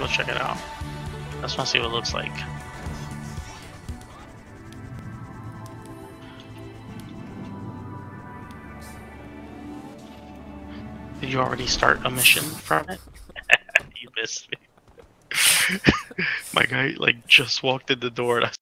go check it out. I just want to see what it looks like. Did you already start a mission from it? You missed me. My guy like just walked in the door and I